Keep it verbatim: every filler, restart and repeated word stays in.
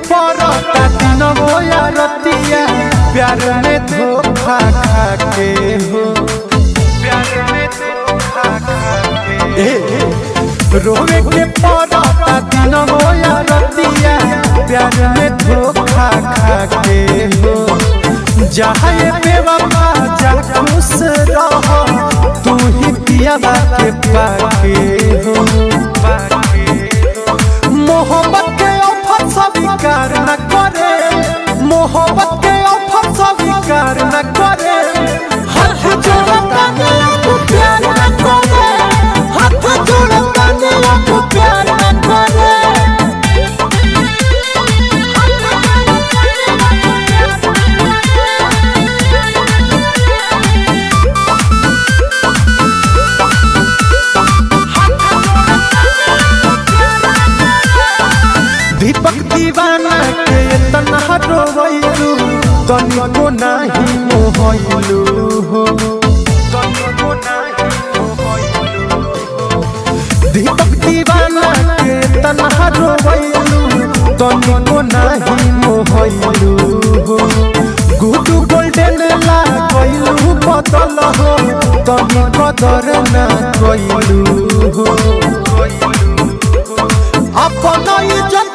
पड़ता दिन बोया रतिया प्यार में धोखा खा के हो प्यार में धोखा खा के रोवे के पड़ता दिन बोया रतिया प्यार में धोखा खा के हो जहाँ बेवफा जा खुश रहो तू ही पिया के पाके हो मोहब्बत के ऑफर स्वीकार न करे मोहब्बत के ऑफर स्वीकार न करे हाथ जोड़ता नहीं तू प्यार न करे हाथ जोड़ता नहीं तू प्यार न करे दीपक दीवाना के तना रोवैलू तनिको नहीं मोहैलू हो तनिको नहीं मोहैलू दीपक दीवाना के तना रोवैलू तनिको नहीं मोहैलू हो गुडू गोल्डन ला कइलू बदल हो तनिको दर ना कइलू हो अपन इज्जत